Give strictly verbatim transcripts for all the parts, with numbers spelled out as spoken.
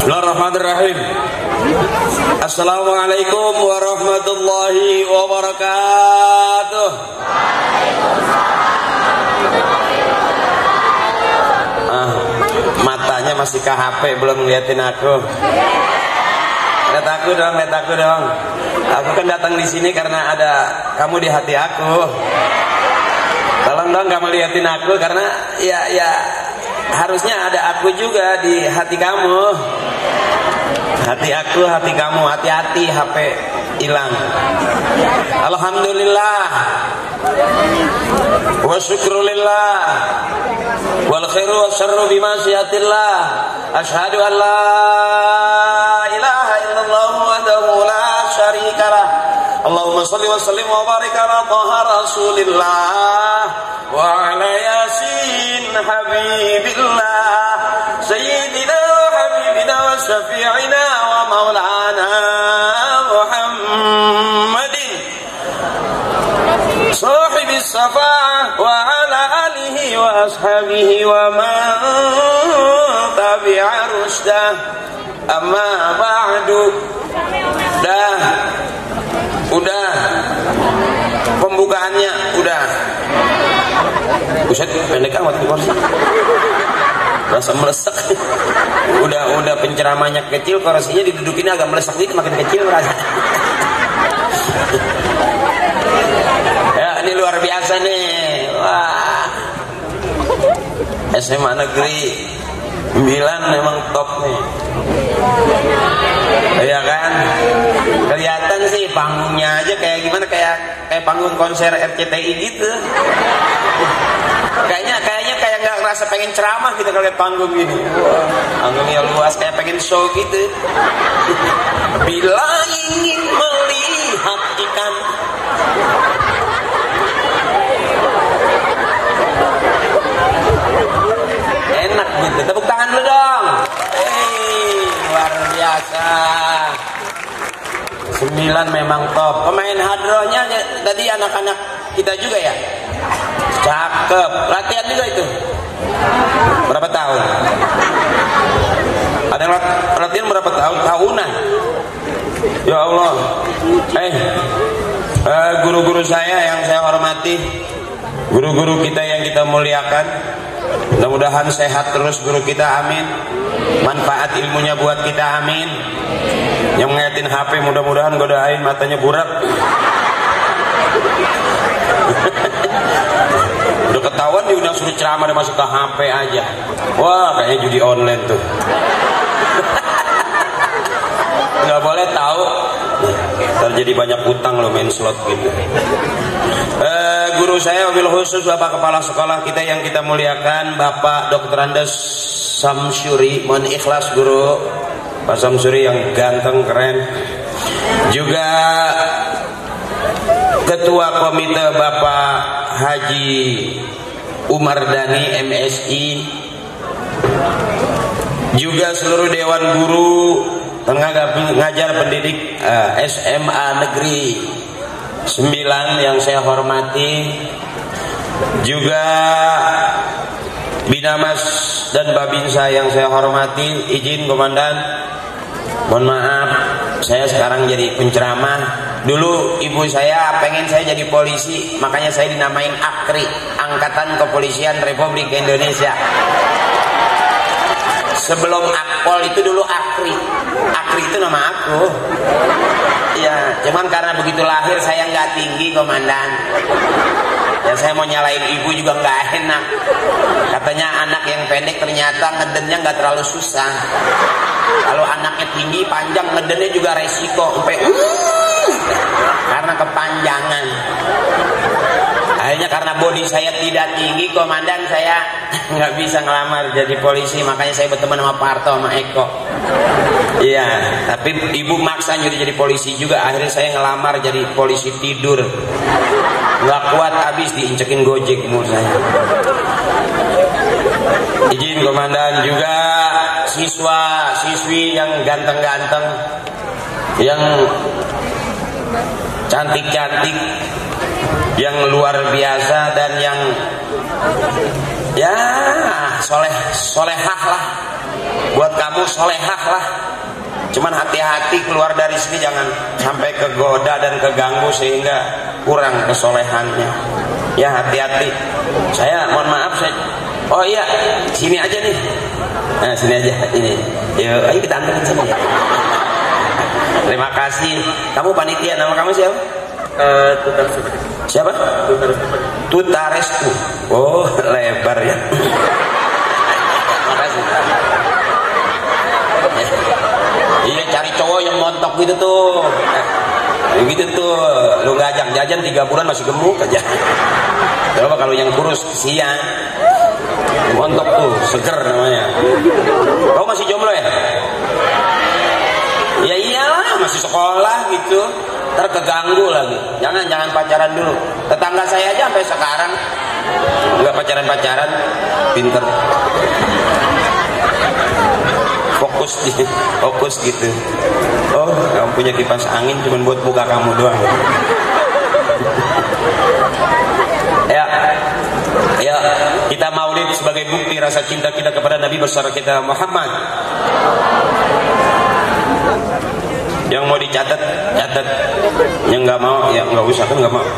Bismillahirrahmanirrahim. Assalamualaikum warahmatullahi wabarakatuh. Ah, matanya masih ke H P, belum ngeliatin aku. Lihat aku dong, lihat aku dong. Aku kan datang di sini karena ada kamu di hati aku. Tolong dong kamu liatin aku karena ya ya harusnya ada aku juga di hati kamu. Hati aku, hati kamu, hati-hati H P hilang. Alhamdulillah wa syukrulillah wal khairu wa syarru bimasyiatillah. Asyhadu an la ilaha illallah wahdahu la syarikalah. Allahumma shalli wa sallim wa barik ala taha rasulillah wa ala yasin habibillah sayyidina wa habibina wa syafi'ina wa maulana Muhammadin sahibis safa'ah wa ala alihi wa ashabihi wa man tabi'a rusdah. Amma ba'du. Dah, udah pembukaannya udah. Buset, pendek amat kursi. Rasa melesek. Udah udah penceramahnya kecil, kursinya didudukin agak melesek dikit, makin kecil rasa. Ya, ini luar biasa nih. Wah. S M A Negeri sembilan memang top nih. Iya kan? Kelihatan sih panggungnya aja kayak gimana, kayak kayak panggung konser R C T I gitu. Kayaknya kayaknya kayak nggak ngerasa pengen ceramah gitu kalau lihat panggung ini. Panggungnya luas kayak pengen show gitu. Bila ingin melihat ikan, enak gitu. Tepuk tangan dulu dong. Hei, luar biasa. Sembilan memang top. Pemain hadrohnya tadi anak-anak kita juga ya. Cakep. Latihan juga itu. Berapa tahun? Ada yang latihan berapa tahun? Tahunan. Ya Allah. Eh, eh guru-guru saya yang saya hormati, guru-guru kita yang kita muliakan. Mudah-mudahan sehat terus guru kita, amin. Manfaat ilmunya buat kita, amin. Yang ngeliatin H P mudah-mudahan godain matanya burak. Udah ketahuan dia udah suruh ceramah, dia masuk ke H P aja. Wah, kayaknya judi online tuh. Nggak boleh tahu. Terjadi banyak utang loh main slot gitu. Eh, guru saya wabil khusus Bapak Kepala Sekolah kita yang kita muliakan, Bapak Doktor Andes Samsyuri. Mohon ikhlas guru Pak Samsyuri yang ganteng keren. Juga Ketua Komite Bapak Haji Umar Dhani M Si. Juga seluruh Dewan Guru tenaga pengajar pendidik uh, S M A Negeri sembilan yang saya hormati. Juga Binamas dan Babinsa yang saya hormati. Izin Komandan, mohon maaf saya sekarang jadi penceramah. Dulu ibu saya pengen saya jadi polisi, makanya saya dinamain Akri, Angkatan Kepolisian Republik Indonesia. Sebelum Akpol itu dulu Akri. Akri itu nama aku. Ya, cuman karena begitu lahir saya nggak tinggi Komandan. Ya saya mau nyalain ibu juga nggak enak. Katanya anak yang pendek ternyata ngedennya nggak terlalu susah. Kalau anaknya tinggi panjang ngedennya juga resiko sampai uh, karena kepanjangan. Akhirnya karena bodi saya tidak tinggi Komandan, saya nggak bisa ngelamar jadi polisi, makanya saya berteman sama Parto sama Eko. Iya, tapi ibu maksa nyuruh jadi polisi juga. Akhirnya saya ngelamar jadi polisi tidur. Nggak kuat, habis diincekin Gojek umur saya. Izin Komandan, juga siswa siswi yang ganteng-ganteng, yang cantik-cantik, yang luar biasa, dan yang ya soleh solehah lah. buat kamu solehah lah. Cuman hati-hati keluar dari sini jangan sampai kegoda dan keganggu sehingga kurang kesolehannya. Ya hati-hati. Saya mohon maaf saya. Oh iya, sini aja nih. Nah sini aja ini. Yuk, ayo kita anterin sini ya. Terima kasih. Kamu panitia, nama kamu siapa? Uh, Tutarestu. Siapa? Tutarestu. Tutarestu. Oh lebar ya. Makasih. Iya cari cowok yang montok gitu tuh. Eh, gitu tuh. Lu ngajak jajan tiga bulan masih gemuk aja. Coba kalau yang kurus siang. Montok tuh, seger namanya. Kau masih jomblo ya? Ya iyalah, masih sekolah gitu. Terkeganggu lagi. Jangan jangan pacaran dulu. Tetangga saya aja sampai sekarang nggak pacaran-pacaran, pinter. Fokus di, fokus gitu. Oh, kamu punya kipas angin cuma buat buka kamu doang. Ya, ya, kita maulid sebagai bukti rasa cinta kita kepada Nabi besar kita Muhammad. Yang mau dicatat, catat. Yang nggak mau, ya nggak usah kan nggak mau.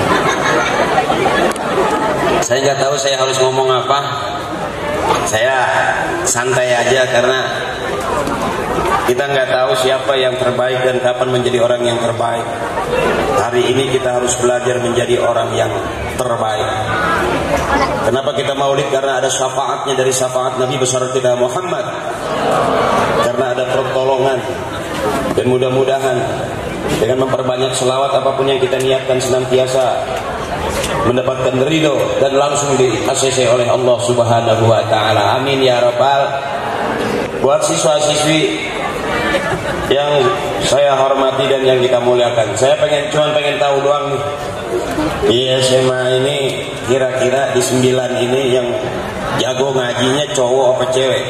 Saya nggak tahu saya harus ngomong apa. Saya santai aja karena kita nggak tahu siapa yang terbaik dan kapan menjadi orang yang terbaik. Hari ini kita harus belajar menjadi orang yang terbaik. Kenapa kita maulid? Karena ada syafaatnya dari syafaat Nabi besar kita Muhammad. Karena ada pertolongan. Dan mudah-mudahan dengan memperbanyak selawat apapun yang kita niatkan senantiasa mendapatkan ridho dan langsung di-A C C oleh Allah Subhanahu wa taala. Amin ya rabbal. Buat siswa-siswi yang saya hormati dan yang kita muliakan, saya pengen cuman pengen tahu doang nih. Di S M A ini kira-kira di sembilan ini yang jago ngajinya cowok apa cewek?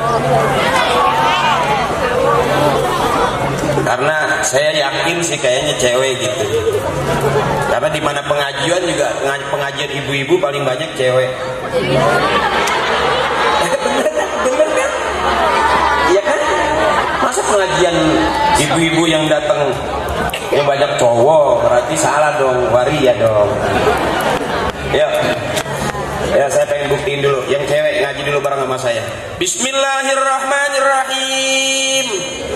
Karena saya yakin sih kayaknya cewek gitu. Karena di mana pengajian juga pengajian ibu-ibu paling banyak cewek. Bener kan? Bener kan? Iya kan? Masa pengajian ibu-ibu yang datang yang banyak cowok berarti salah dong, waria dong. Ya. Ya saya pengen buktiin dulu. Yang cewek ngaji dulu bareng sama saya. Bismillahirrahmanirrahim.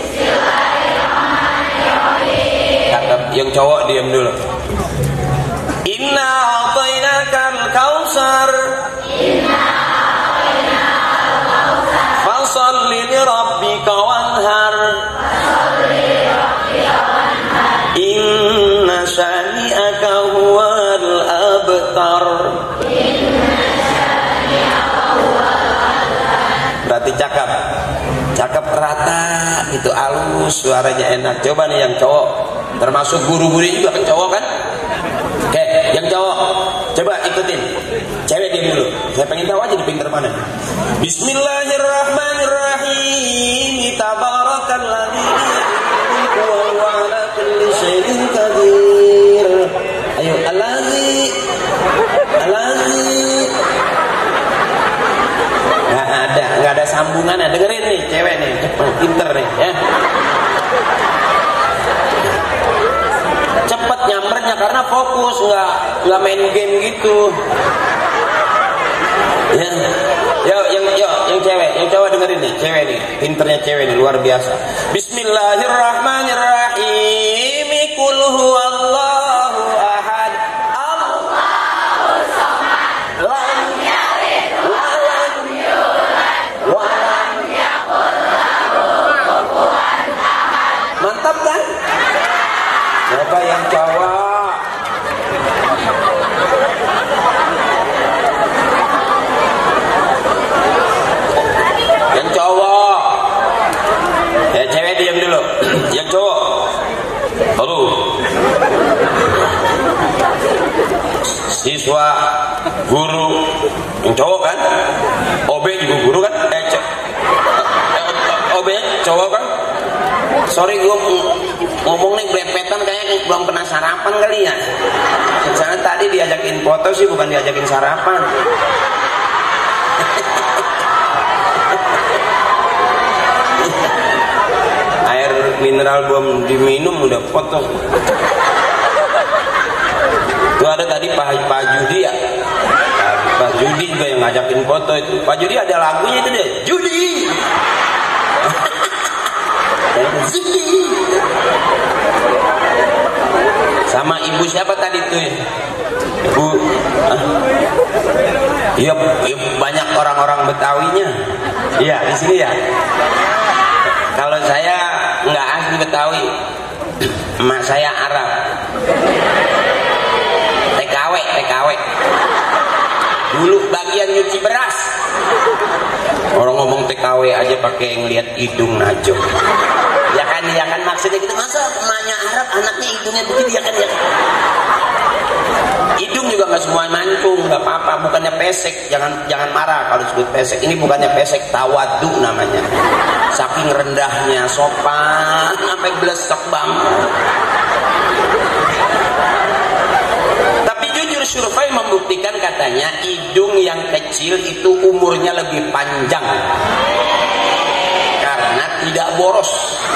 Bismillahirrahmanirrahim. Yang cowok diam dulu. Inna a'tainakal kautsar. Inna a'tainakal kautsar. Fasholli li rabbika wanhar. Fasholli li rabbika wanhar. Inna syani'aka huwal abtar. Berarti cakep, cakep rata, itu halus, suaranya enak. Coba nih yang cowok, termasuk guru-guru juga kan cowok kan? Oke, yang cowok, coba ikutin. Cewek dia dulu. Saya pengen tahu aja di pinggir mana. Bismillahirrahmanirrahim. Tabarakalladzi biyadihi wa huwa ala kulli syai'in qadir. Ayo, Allazi, Allazi. Nggak ada, nggak ada sambungannya. Dengerin nih, cewek nih, cepet, pinter nih, ya. Cepet nyampernya karena fokus, nggak nggak main game gitu. Ya, yo, yang yo, yang cewek, yang cowok dengerin nih, cewek nih, pinternya cewek nih, luar biasa. Bismillahirrahmanirrahim. Qul huwallahu ahad. Allahus samad. Lam yalid wa lam yulad wa lam yakul lahu kufuwan ahad. Mantap kan? Coba yang cowok. Yang cowok. Ya cewek diam dulu. Yang cowok. Halo. Siswa, guru, yang cowok kan? O B juga guru kan? Eh, c- O B cowok kan? Sorry gue ngomong nih blepetan kayaknya belum pernah sarapan kali ya. Soalnya tadi diajakin foto sih bukan diajakin sarapan. mineral belum diminum udah foto. Tuh ada tadi Pak, Pak Judi ya, Pak Judi juga yang ngajakin foto itu. Pak Judi ada lagunya itu deh, Judi. Judi. Sama ibu siapa tadi tuh? Ibu, iya banyak orang-orang Betawinya. Iya di sini ya. Kalau saya nggak asli Betawi, emak saya Arab. T K W, T K W. Dulu bagian nyuci beras. Orang ngomong T K W aja pakai ngeliat hidung najong. Ya kan, ya kan maksudnya gitu. Masa emaknya Arab, anaknya hidungnya begitu ya kan ya. Hidung juga nggak semua mancung, nggak apa-apa. Bukannya pesek, jangan jangan marah kalau disebut pesek. Ini bukannya pesek, tawadu namanya. Saking rendahnya, sopan, sampai blesek banget. Tapi jujur survei membuktikan katanya hidung yang kecil itu umurnya lebih panjang karena tidak boros.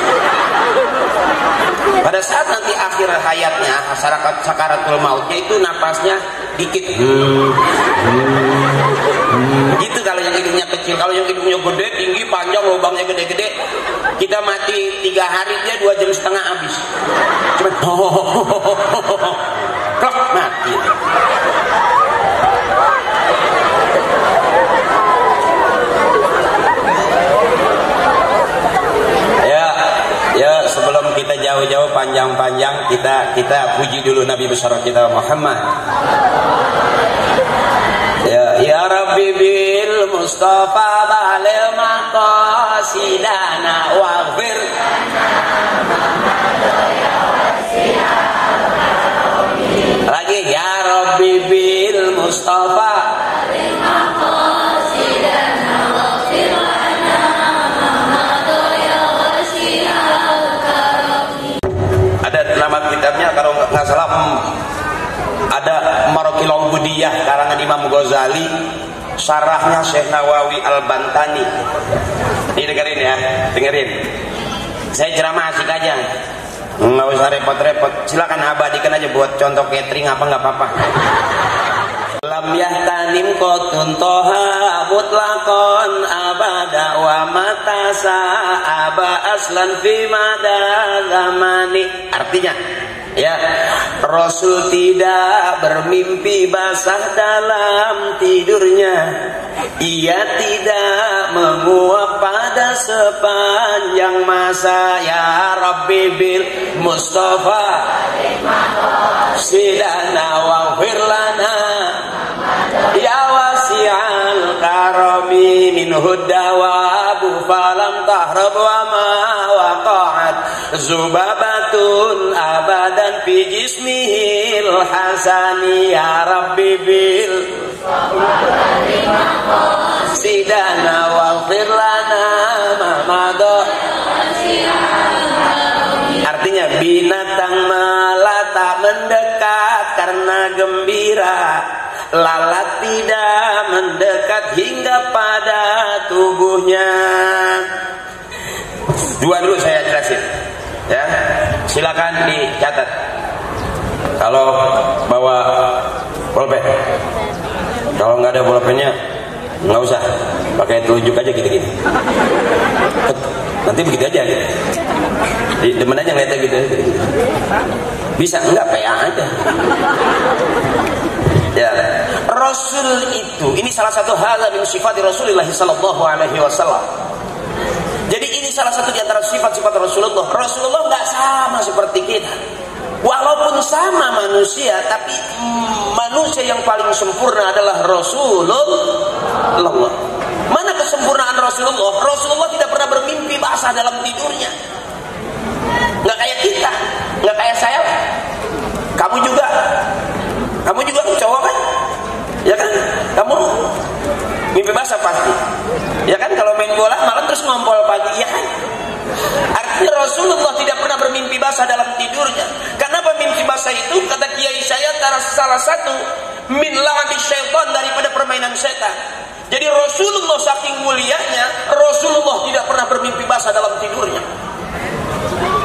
Pada saat nanti akhir hayatnya, masyarakat sakaratul mautnya itu napasnya dikit. Hmm, hmm, hmm. Gitu kalau yang hidungnya kecil. Kalau yang hidungnya gede, tinggi, panjang, lubangnya gede-gede, kita mati tiga hari dia dua jam setengah habis. Cuma klok mati. Ya, sebelum kita jauh-jauh panjang-panjang, kita kita puji dulu Nabi besar kita Muhammad. Ya, ya Rabbi bil Mustafa balil maqasidana waghfir. Lagi ya Rabbi bil Mustafa balil maqasidana waghfir lana. Ada nama kitabnya kalau nggak salah ada Marokil Ubudiyah karangan Imam Ghazali, syarahnya Syekh Nawawi Al-Bantani. Ini dengerin ya, dengerin. Saya ceramah asik aja, nggak usah repot-repot. Silakan abadikan aja buat contoh catering apa nggak apa-apa. Lam yahtanim qotun toha mutlaqon abada wa matasa aba aslan fi mada zamani. Artinya ya, Rasul tidak bermimpi basah dalam tidurnya. Ia tidak menguap pada sepanjang masa. Ya Rabbi bil Mustafa sidana waghfir lana ya wasi'al karami min huddawabu falam tahrab wa ma waqa'at zubabatun abadan fi jismihil hasani. Ya Rabbi bil sidana waghfir lana ma madha. Artinya binatang melata mendekat karena gembira, lalat tidak mendekat hingga pada tubuhnya. Dua dulu saya jelasin ya, silakan dicatat kalau bawa pulpen. Kalau nggak ada pulpennya nggak usah, pakai telunjuk aja gitu-gitu. Nanti begitu aja gitu. Demen aja ngeliatnya gitu, gitu. Bisa enggak P A aja. Ya, Rasul itu, ini salah satu hal min sifat Rasulullah sallallahu alaihi wasallam. Jadi ini salah satu di antara sifat-sifat Rasulullah. Rasulullah nggak sama seperti kita. Walaupun sama manusia, tapi mm, manusia yang paling sempurna adalah Rasulullah. Mana kesempurnaan Rasulullah? Rasulullah tidak pernah bermimpi basah dalam tidurnya. Nggak kayak kita, nggak kayak saya. Kamu juga, kamu juga cowok kan? Ya kan? Kamu mimpi basah pasti. Ya kan? Kalau main bola malam terus ngompol pagi, ya kan? Artinya Rasulullah tidak pernah bermimpi basah dalam tidurnya. Kenapa mimpi basah itu? Kata kiai saya salah satu min la'abi syaitan, daripada permainan setan. Jadi Rasulullah saking mulianya, Rasulullah tidak pernah bermimpi basah dalam tidurnya.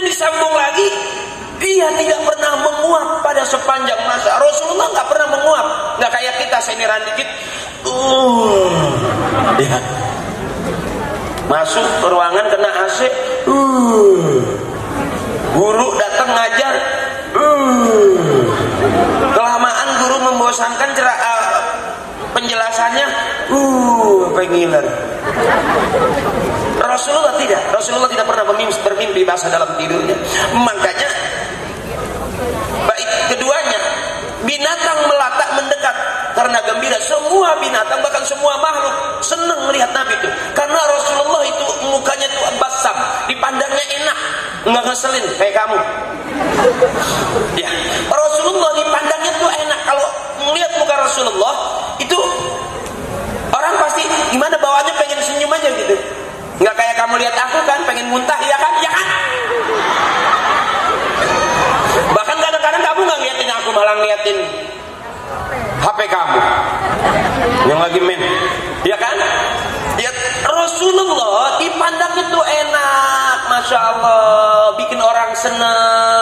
disambung lagi, dia tidak pernah menguap pada sepanjang masa. Rasulullah nggak pernah menguap, nggak kayak kita seniran dikit. Uh, ya. Masuk ke ruangan kena A C. Uh, guru datang ngajar. Uh, kelamaan guru membosankan cerah uh, penjelasannya. Uh, pengiler. Rasulullah tidak. Rasulullah tidak pernah bermimpi, bermimpi basah dalam tidurnya. Makanya baik keduanya, binatang melata mendekat karena gembira. Semua binatang, bahkan semua makhluk senang melihat Nabi itu, karena Rasulullah itu mukanya itu basam, dipandangnya enak, nggak ngeselin kayak kamu. Ya, Rasulullah dipandangnya tuh enak. Kalau melihat muka Rasulullah itu orang pasti gimana bawaannya, pengen senyum aja gitu. Nggak kayak kamu lihat aku kan, pengen muntah, ya kan? Ya kan? Bahkan kadang-kadang kamu nggak ngeliatin aku, malah ngeliatin H P kamu yang lagi main, ya kan? Ya, Rasulullah dipandang itu enak, masya Allah, bikin orang seneng.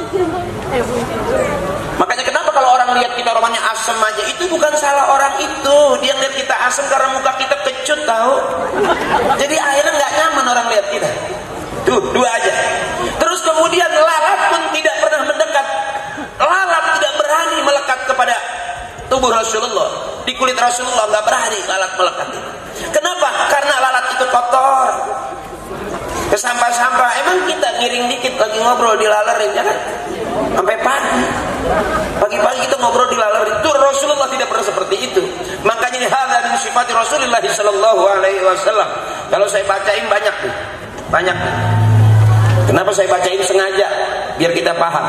Makanya kenapa kalau orang lihat kita rumahnya asem aja, itu bukan salah orang itu. Dia lihat kita asem karena muka kita kecut, tahu? Jadi akhirnya nggak nyaman orang lihat kita. Tuh, dua aja. Terus kemudian lalat pun tidak pernah mendekat. Lalat tidak berani melekat kepada tubuh Rasulullah. Di kulit Rasulullah nggak berani lalat melekat. Kenapa? Karena lalat itu kotor. Kesampah-sampah. Emang kita ngiring dikit lagi ngobrol dilalerin, ya kan? Sampai pagi. Pagi-pagi kita ngobrol dilalerin. Itu Rasulullah tidak pernah seperti itu. Makanya ini hal dari sifat Rasulullah sallallahu alaihi wasallam. Kalau saya bacain banyak tuh. Banyak. Kenapa saya bacain sengaja? Biar kita paham.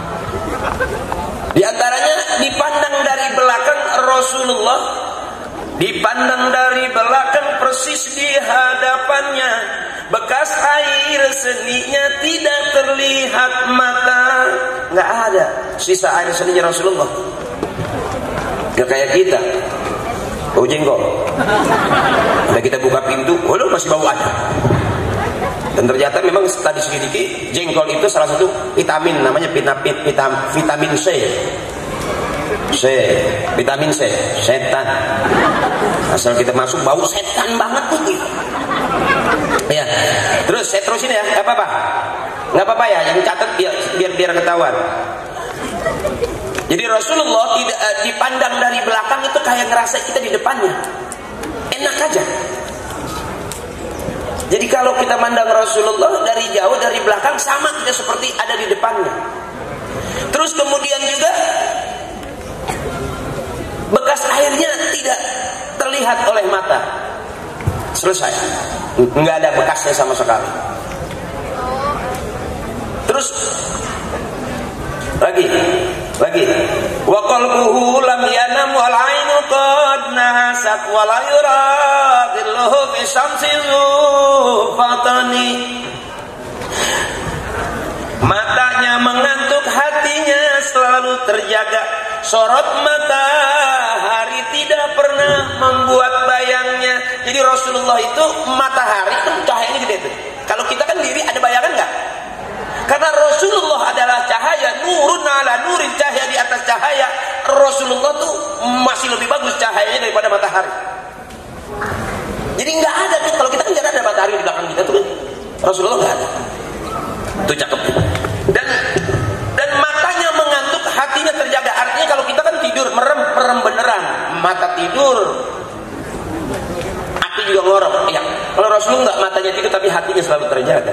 Di antaranya dipandang dari belakang Rasulullah, dipandang dari belakang persis di hadapannya, bekas air seninya tidak terlihat mata. Nggak ada sisa air seninya Rasulullah. Nggak kayak kita, bau jengkol. Udah kita buka pintu, waduh masih bau aja. Dan ternyata memang tadi sedikit jengkol itu salah satu vitamin, namanya vitamin, vitamin C. C, vitamin C, setan. Asal kita masuk bau setan banget tuh. Ya, terus saya terusin ya, nggak apa-apa, nggak apa-apa ya, yang catat biar biar biar ketahuan. Jadi Rasulullah tidak uh, dipandang dari belakang itu kayak ngerasa kita di depannya, enak aja. Jadi kalau kita mandang Rasulullah dari jauh, dari belakang, sama kita seperti ada di depannya. Terus kemudian juga bekas airnya tidak terlihat oleh mata. Selesai. Nggak ada bekasnya sama sekali. Terus lagi, lagi. Wa qalbuhu lam yanam wal ainu qad nahasat wa la yuradillahu fi syamsi zufatani. Matanya mengantuk, hatinya selalu terjaga. Sorot matahari tidak pernah membuat bayangnya. Jadi Rasulullah itu matahari itu cahayanya gede tuh. Kalau kita kan diri ada bayangan nggak? Karena Rasulullah adalah cahaya, nurun ala nurin, cahaya di atas cahaya. Rasulullah tuh masih lebih bagus cahayanya daripada matahari. Jadi nggak ada tuh, kalau kita kan nggak ada matahari di belakang kita tuh. Rasulullah nggak ada. Itu cakep. Dan dan matanya mengantuk, hatinya terjaga. Artinya kalau kita kan tidur merem, merem beneran, mata tidur, hati juga ngorok. Ya, kalau Rasulullah nggak, matanya tidur tapi hatinya selalu terjaga.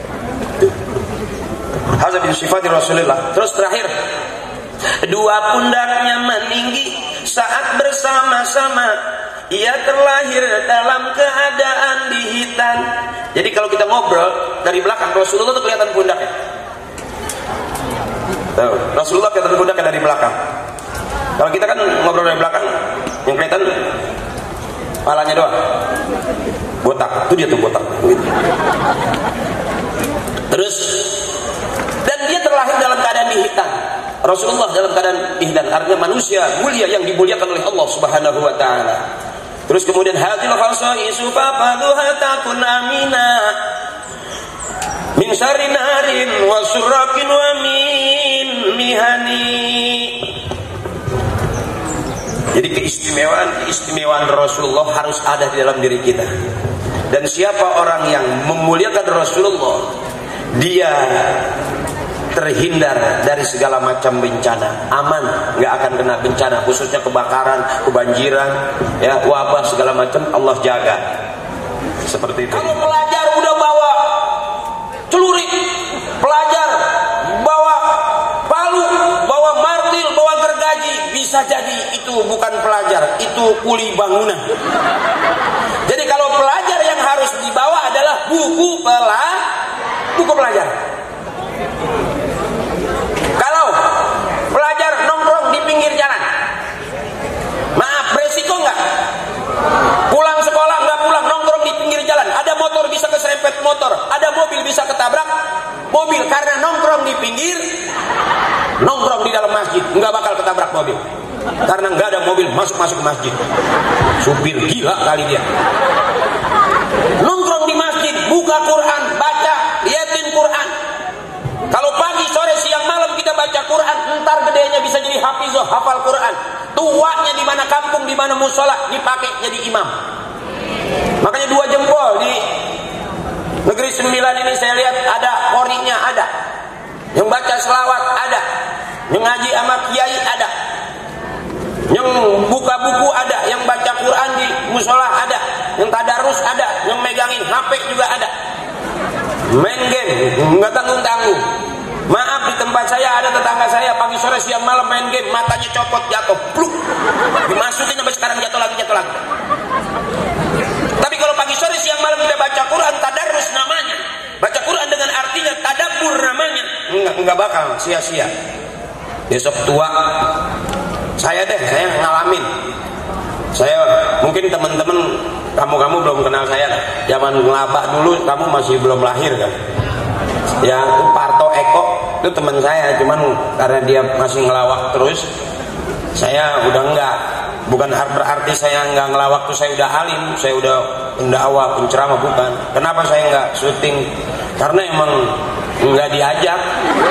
Hadza min sifat Rasulullah. Terus terakhir, dua pundaknya meninggi saat bersama-sama. Ia terlahir dalam keadaan dihitan. Jadi kalau kita ngobrol dari belakang, Rasulullah itu kelihatan pundaknya. Tuh, Rasulullah kelihatan pundaknya dari belakang. Kalau kita kan ngobrol dari belakang, yang kelihatan palanya doang. Botak, itu dia tuh botak. Terus, dan dia terlahir dalam keadaan dihitan. Rasulullah dalam keadaan dihitan, artinya manusia mulia yang dimuliakan oleh Allah Subhanahu wa taala. Terus kemudian hadil khasaisu fafaduha takun amina. min syarri narin wa surrakin wa min mihani. Jadi keistimewaan keistimewaan Rasulullah harus ada di dalam diri kita. Dan siapa orang yang memuliakan Rasulullah, dia terhindar dari segala macam bencana, aman, nggak akan kena bencana, khususnya kebakaran, kebanjiran, ya, wabah segala macam Allah jaga. Seperti itu. Kalau pelajar udah bawa celurit, pelajar bawa palu, bawa martil, bawa gergaji, bisa jadi itu bukan pelajar, itu kuli bangunan. Jadi kalau pelajar yang harus dibawa adalah buku pela, buku pelajar. Kalau pelajar nongkrong di pinggir jalan, maaf, beresiko nggak? Pulang sekolah nggak pulang, nongkrong di pinggir jalan. Ada motor bisa keserempet motor, ada mobil bisa ketabrak mobil karena nongkrong di pinggir, nongkrong di dalam masjid nggak bakal ketabrak mobil karena nggak ada mobil masuk masuk ke masjid. Supir gila kali dia. Nongkrong di masjid, buka Quran, baca, liatin Quran. Kalau pagi, sore, siang, malam kita baca Quran, ntar gedenya bisa jadi hafizoh, hafal Quran. Tuanya di mana kampung, di mana musola, dipakai jadi imam. Makanya dua jempol di Negeri Sembilan ini saya lihat ada korinya, ada. Yang baca selawat ada. Yang ngaji sama kiai ada. Yang buka buku ada. Yang baca Quran di musola ada. Yang tadarus ada. Yang megangin H P juga ada. Main game, nggak tanggung-tanggung. Maaf, di tempat saya ada tetangga saya pagi sore siang malam main game, matanya copot jatuh, pluk, dimasukin sampai sekarang jatuh lagi jatuh lagi. Tapi kalau pagi sore siang malam kita baca Quran, tadarus namanya, baca Quran dengan artinya tadabbur namanya, nggak nggak bakal sia-sia. Besok tua, saya deh, saya ngalamin. Saya mungkin teman-teman kamu-kamu belum kenal saya, zaman ngelabak dulu kamu masih belum lahir kan. Ya, itu Parto Eko itu teman saya, cuman karena dia masih ngelawak terus, saya udah enggak. Bukan berarti saya enggak ngelawak tuh saya udah alim, saya udah pendakwah, penceramah, bukan. Kenapa saya enggak syuting? Karena emang enggak diajak.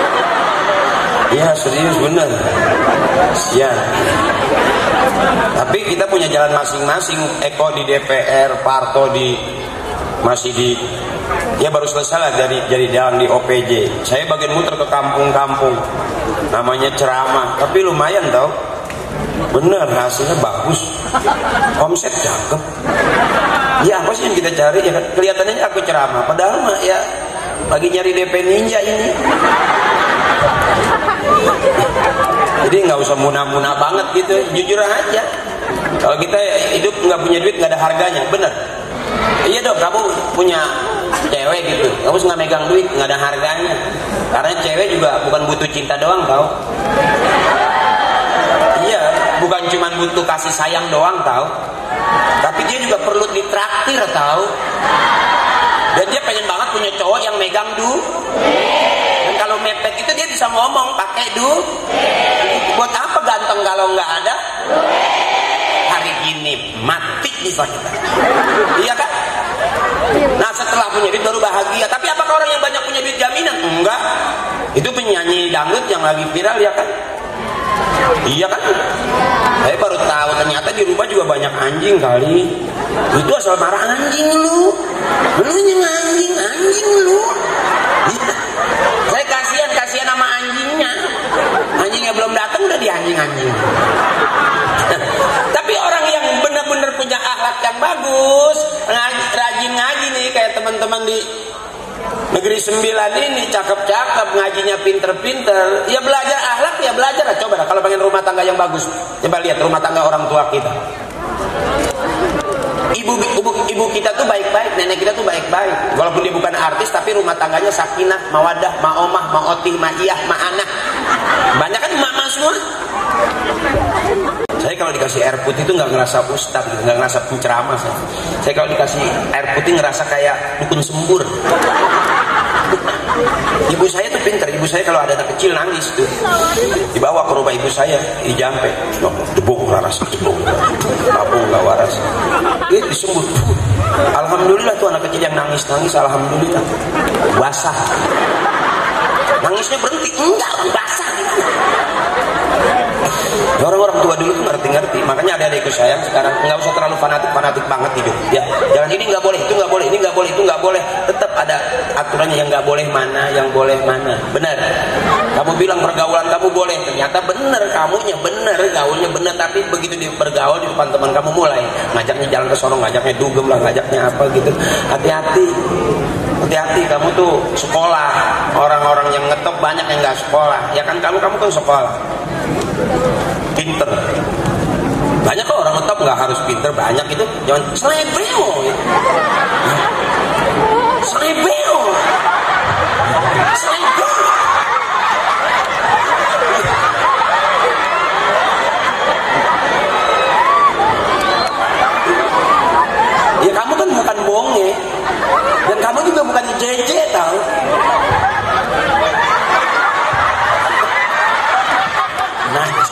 Ya serius bener. Ya. Tapi kita punya jalan masing-masing. Eko di D P R, Parto di masih di, ya baru selesai lah dari jadi jalan di O P J. Saya bagian muter ke kampung-kampung, namanya ceramah. Tapi lumayan tau, bener hasilnya bagus, omset cakep. Ya apa sih yang kita cari ya kan? Kelihatannya aku ceramah, padahal mah ya lagi nyari D P ninja ini. Jadi nggak usah muna-muna banget gitu, jujur aja. Kalau kita hidup nggak punya duit nggak ada harganya, bener. Iya dong, kamu punya cewek gitu, kamu nggak megang duit nggak ada harganya. Karena cewek juga bukan butuh cinta doang tau. Iya, bukan cuma butuh kasih sayang doang tau. Tapi dia juga perlu ditraktir tau. Dan dia pengen banget punya cowok yang megang duit. Dan kalau mepet itu dia bisa ngomong pakai duit. Buat apa ganteng kalau nggak ada? Hari gini mati bisa kita. Iya kan? Nah setelah punya duit baru bahagia. Tapi apakah orang yang banyak punya duit jaminan? Enggak. Itu penyanyi dangdut yang lagi viral ya kan? Iya kan? Saya baru tahu ternyata di rumah juga banyak anjing kali. Itu asal marah anjing lu. Lu yang anjing, anjing lu. Ya. Saya kasihan, kasihan sama anjingnya. Anjingnya belum datang udah dianjing-anjing. Tapi orang yang benar-benar punya akhlak yang bagus, ngaji, rajin ngaji nih kayak teman-teman di Negeri Sembilan ini, cakep-cakep, ngajinya pinter-pinter, ya belajar akhlak, ya belajar lah. Coba lah kalau pengen rumah tangga yang bagus, coba lihat rumah tangga orang tua kita. Ibu, ibu, ibu kita tuh baik-baik, nenek kita tuh baik-baik. Walaupun dia bukan artis, tapi rumah tangganya sakinah, mawadah, ma'omah, ma'otih, ma'iyah, ma'anah. Banyak kan emak-emak semua. Saya kalau dikasih air putih itu nggak ngerasa ustad, nggak ngerasa penceramah. Saya. saya kalau dikasih air putih ngerasa kayak dukun sembur. Ibu saya tuh pinter. Ibu saya kalau ada anak kecil nangis tuh, dibawa ke rumah ibu saya, dijampe, no, debung laras, debung, kabung nggak waras, itu disebut. Alhamdulillah tuh anak kecil yang nangis nangis, alhamdulillah basah. Nangisnya berhenti, enggak, basah. Orang-orang tua dulu tuh ngerti-ngerti, makanya ada-adikku sayang sekarang nggak usah terlalu fanatik-fanatik banget hidup, ya. Jangan ini nggak boleh, itu nggak boleh, ini nggak boleh, itu nggak boleh. Tetap ada aturannya, yang nggak boleh mana, yang boleh mana. Benar. Kamu bilang pergaulan kamu boleh, ternyata benar, kamunya benar, gaulnya benar, tapi begitu di bergaul di depan teman kamu mulai ngajaknya jalan ke sono, ngajaknya dugem lah, ngajaknya apa gitu. Hati-hati. Hati-hati, kamu tuh sekolah. Orang-orang yang ngetop banyak yang nggak sekolah. Ya kan kamu kamu kan sekolah. Pinter. Banyak kok orang ngetop nggak harus pinter, banyak itu. Jangan selebeo. Selebeo. Selebeo. Ya kamu kan bukan bonge. Dan kamu juga bukan J J tau. Naco.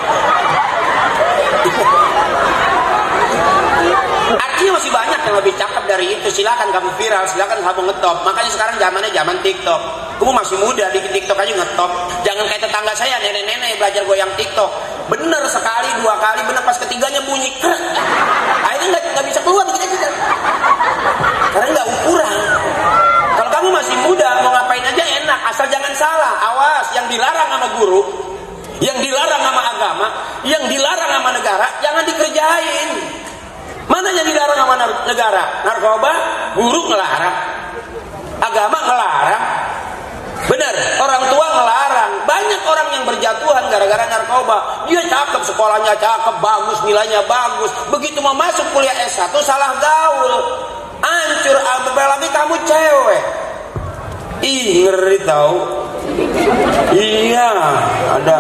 Artinya masih banyak yang lebih cakep dari itu. Silakan kamu viral, silakan kamu ngetop. Makanya sekarang zamannya zaman TikTok. Kamu masih muda, di TikTok aja ngetop. Jangan kayak tetangga saya, nenek-nenek belajar goyang TikTok. Bener sekali, dua kali, bener pas ketiganya bunyi krek. Akhirnya nggak bisa keluar gitu aja. Karena nggak ukuran. Kalau kamu masih muda, mau ngapain aja enak, asal jangan salah. Awas, yang dilarang sama guru, yang dilarang sama agama, yang dilarang sama negara, jangan dikerjain. Mana yang dilarang sama negara? Narkoba, guru ngelarang, agama ngelarang. Benar, orang tua ngelarang. Banyak orang yang berjatuhan gara-gara narkoba. Dia cakep, sekolahnya cakep, bagus, nilainya bagus. Begitu mau masuk kuliah S satu salah gaul, hancur. Apalagi kamu cewek. Ih, ngeri tahu. Iya, ada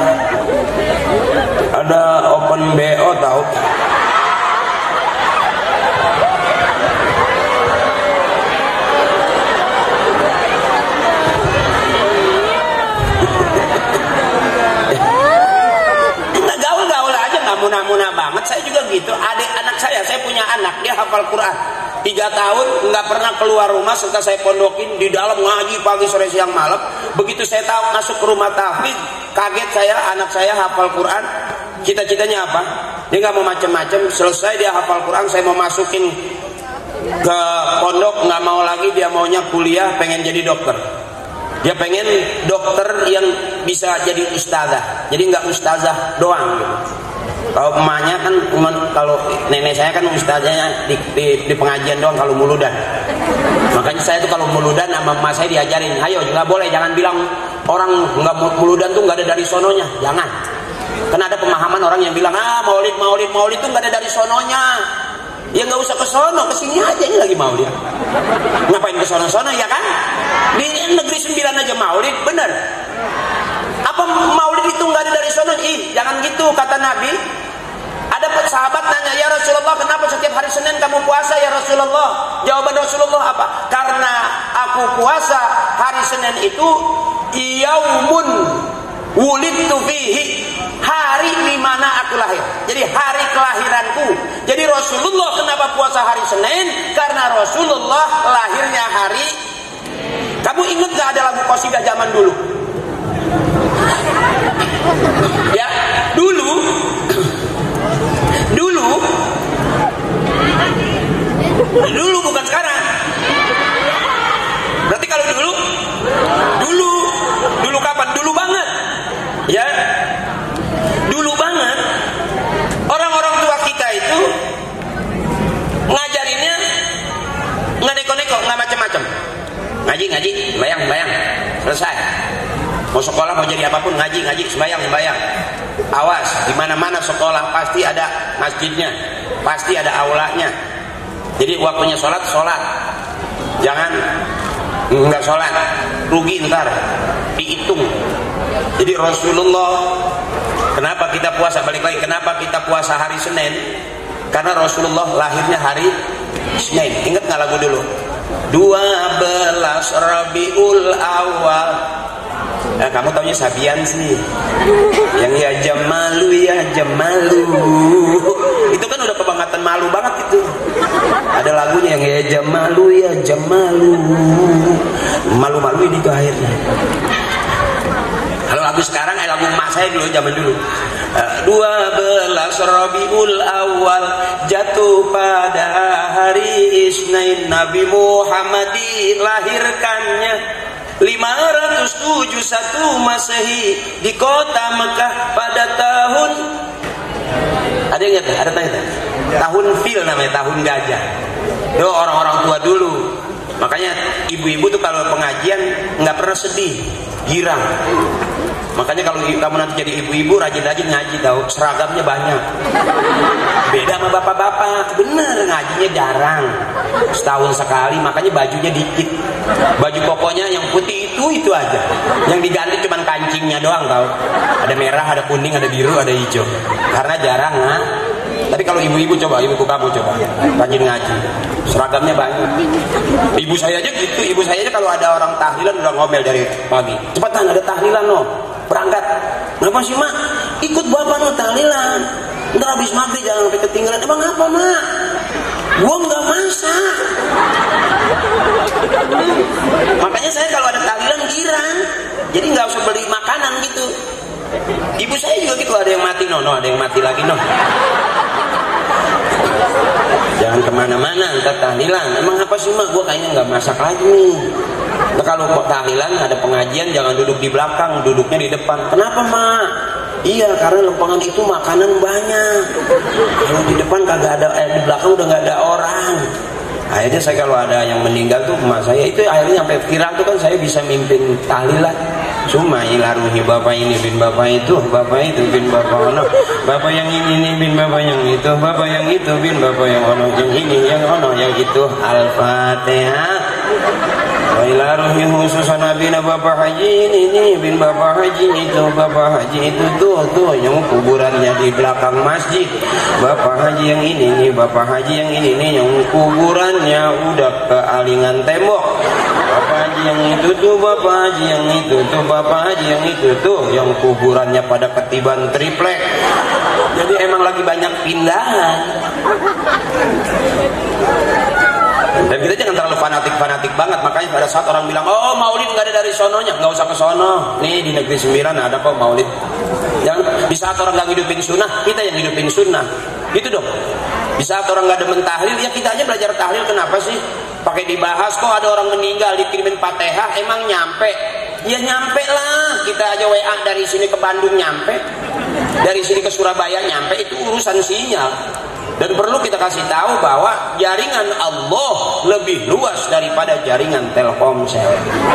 ada open B O tahu. Muna-muna banget, saya juga gitu. Adik anak saya, saya punya anak, dia hafal Quran tiga tahun, nggak pernah keluar rumah serta saya pondokin di dalam ngaji pagi sore siang malam. Begitu saya tahu masuk ke rumah tahfidz, kaget saya, anak saya hafal Quran. Cita-citanya apa? Dia nggak mau macam-macam. Selesai dia hafal Quran, saya mau masukin ke pondok, nggak mau lagi. Dia maunya kuliah, pengen jadi dokter. Dia pengen dokter yang bisa jadi ustazah, jadi nggak ustazah doang gitu. Kalau emaknya kan, kalau nenek saya kan ustazahnya di, di, di pengajian doang kalau muludan. Makanya saya tuh kalau muludan sama emak saya diajarin, ayo nggak boleh, jangan bilang orang nggak muludan tuh nggak ada dari sononya, jangan. Karena ada pemahaman orang yang bilang, ah maulid maulid maulid tuh nggak ada dari sononya. Ya nggak usah ke sono, ke sini aja, ini lagi maulid. Ngapain ke sono-sono ya kan? Di negeri sembilan aja maulid, bener. Apa maulid itu nggak ada dari sono? Ih, jangan gitu kata Nabi. Ada sahabat nanya, ya Rasulullah, kenapa setiap hari Senin kamu puasa ya Rasulullah? Jawaban Rasulullah apa? Karena aku puasa hari Senin itu yaumun wulidtu fihi, hari di mana aku lahir. Jadi hari kelahiranku. Jadi Rasulullah kenapa puasa hari Senin? Karena Rasulullah lahirnya hari. Kamu ingat gak ada lagu qasidah zaman dulu? Ya, dulu dulu dulu bukan sekarang. Berarti kalau dulu dulu dulu kapan? Dulu banget. Ya. Dulu banget orang-orang tua kita itu ngajarinnya nggak neko-neko, nggak macam-macam. Ngaji, ngaji, bayang, bayang, selesai. Mau sekolah mau jadi apapun ngaji, ngaji, sembayang, sembayang. Awas, di mana-mana sekolah pasti ada masjidnya, pasti ada aulanya. Jadi waktunya sholat, sholat. Jangan nggak sholat, rugi ntar, dihitung. Jadi Rasulullah, kenapa kita puasa? Balik lagi, kenapa kita puasa hari Senin? Karena Rasulullah lahirnya hari Senin. Ingat nggak lagu dulu? dua belas Rabiul Awal. Nah, kamu taunya Sabian sih. Yang ya jamalu ya jamalu. Itu kan udah kebangatan malu banget itu. Ada lagunya yang ya jamalu ya jamalu. Malu-malu ini tuh akhirnya. Kalau lagu sekarang kayak lagu emak saya dulu zaman dulu. dua belas Rabiul Awal jatuh pada hari Isnin, Nabi Muhammad dilahirkannya lima ratus tujuh puluh satu Masehi di kota Mekah pada tahun, ada yang ingat? Ada tanya tahun fil namanya, tahun gajah. Itu orang-orang tua dulu. Makanya ibu-ibu tuh kalau pengajian nggak pernah sedih, girang. Makanya kalau kamu nanti jadi ibu-ibu rajin-rajin ngaji, tahu seragamnya banyak. Beda sama bapak-bapak, bener ngajinya jarang, setahun sekali, makanya bajunya dikit. Baju pokoknya yang putih itu itu aja, yang diganti cuma kancingnya doang, tahu. Ada merah, ada kuning, ada biru, ada hijau. Karena jarang, nah. Tapi kalau ibu-ibu coba, ibuku kamu coba, rajin ngaji, seragamnya banyak. Ibu saya aja gitu, ibu saya aja kalau ada orang tahlilan udah ngomel dari pagi. Cepetan ada tahlilan no, berangkat. Kenapa sih mak? Ikut bapak no tahlilan. Ntar habis maghrib jangan sampai ketinggalan. Emang apa mak? Gua nggak masak. Makanya saya kalau ada tahlilan girang, jadi nggak usah beli makanan gitu. Ibu saya juga gitu, ada yang mati no, no ada yang mati lagi no. Jangan kemana-mana ntar tahlilan. Emang apa sih mak? Gue kayaknya nggak masak lagi nih. Nah, kalau tahlilan ada pengajian jangan duduk di belakang, duduknya di depan. Kenapa mak? Iya karena lempangan itu makanan banyak. Kalau di depan kagak ada, eh, di belakang udah nggak ada orang. Akhirnya saya kalau ada yang meninggal tuh emak saya itu akhirnya sampai viral tuh kan saya bisa mimpin tahlilan. Cuma ilaruhi bapak ini bin bapak itu, bapak itu bin bapak ono, bapak yang ini ini bin bapak yang itu, bapak yang itu bin bapak yang ono, yang ini yang ono yang itu. Al-Fatihah. Wa ilaruhi khususan nabi bapak haji ini ini bin bapak haji itu, bapak haji itu tuh tuh yang kuburannya di belakang masjid. Bapak haji yang ini nih, bapak haji yang ini nih yang kuburannya udah ke alingan tembok. Bapak haji yang itu tuh, bapak haji yang itu tuh, bapak haji yang itu tuh yang kuburannya pada ketiban triplek. Jadi emang lagi banyak pindahan. Dan kita jangan terlalu fanatik-fanatik banget. Makanya pada saat orang bilang, oh maulid nggak ada dari sononya, nggak usah ke sono. Nih di negeri sembilan ada kok maulid. Jangan. Di saat orang nggak ngidupin sunnah, kita yang ngidupin sunnah. Gitu dong. Di saat orang nggak demen tahlil, ya kita aja belajar tahlil. Kenapa sih? Pakai dibahas kok ada orang meninggal dikirimin Fatihah, emang nyampe? Ya nyampe lah. Kita aja W A dari sini ke Bandung nyampe, dari sini ke Surabaya nyampe, itu urusan sinyal. Dan perlu kita kasih tahu bahwa jaringan Allah lebih luas daripada jaringan Telkomsel.